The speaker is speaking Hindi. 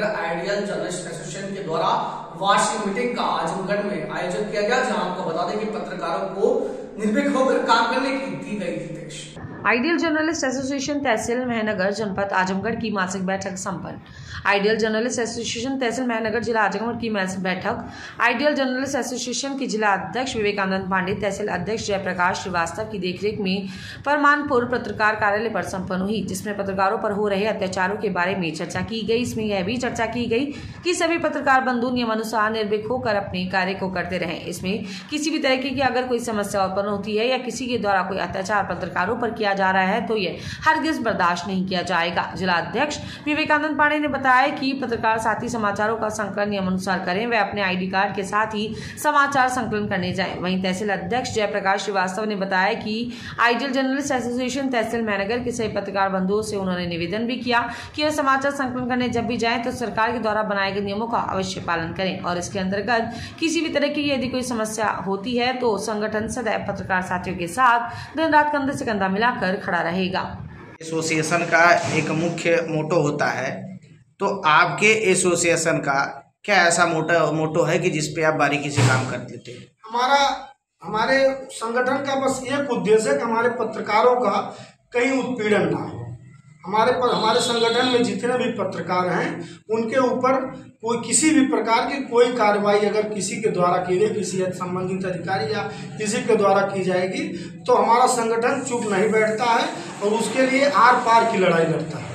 महानगर आइडियल जर्नलिस्ट एसोसिएशन के द्वारा वार्षिक मीटिंग का आजमगढ़ में आयोजन किया गया, जहां आपको बता दें कि पत्रकारों को निर्भीक होकर काम करने की दी गई निर्देश। आइडियल जर्नलिस्ट एसोसिएशन तहसील महानगर जनपद आजमगढ़ की मासिक बैठक संपन्न। आइडियल जर्नलिस्ट एसोसिएशन तहसील महानगर जिला आजमगढ़ की मासिक बैठक आइडियल जर्नलिस्ट एसोसिएशन के जिला अध्यक्ष विवेकानंद पांडे, तहसील अध्यक्ष जयप्रकाश श्रीवास्तव की देखरेख में परमानपुर पत्रकार कार्यालय पर संपन्न हुई, जिसमें पत्रकारों पर हो रहे अत्याचारों के बारे में चर्चा की गई। इसमें यह भी चर्चा की गई कि सभी पत्रकार बंधु नियमानुसार निर्भीक होकर अपने कार्य को करते रहें। इसमें किसी भी तरीके की अगर कोई समस्या उत्पन्न होती है या किसी के द्वारा कोई अत्याचार पत्रकारों पर किया जा रहा है तो यह हरगिज बर्दाश्त नहीं किया जाएगा। जिला अध्यक्ष विवेकानंद पांडे ने बताया कि पत्रकार साथी समाचारों का संकलन नियमानुसार करें, वे अपने आईडी कार्ड के साथ ही समाचार संकलन करने जाएं। वहीं तहसील अध्यक्ष जयप्रकाश श्रीवास्तव ने बताया कि आइडियल जर्नलिस्ट एसोसिएशन तहसील महानगर के सभी पत्रकार बंधुओं से उन्होंने निवेदन भी किया कि वे समाचार संकलन करने जब भी जाएं तो सरकार के द्वारा बनाए गए नियमों का अवश्य पालन करें और इसके अंतर्गत किसी भी तरह की यदि कोई समस्या होती है तो संगठन सदैव पत्रकार साथियों के साथ दिन रात कंधे से कंधा मिलाकर खड़ा रहेगा। एसोसिएशन का एक मुख्य मोटो होता है, तो आपके एसोसिएशन का क्या ऐसा मोटो है कि जिसपे आप बारीकी से काम कर देते हैं? हमारे संगठन का बस एक उद्देश्य है कि हमारे पत्रकारों का कहीं उत्पीड़न ना हो। हमारे संगठन में जितने भी पत्रकार हैं उनके ऊपर कोई किसी भी प्रकार की कोई कार्रवाई अगर किसी के द्वारा की गई, किसी संबंधित अधिकारी या किसी के द्वारा की जाएगी तो हमारा संगठन चुप नहीं बैठता है और उसके लिए आर पार की लड़ाई लड़ता है।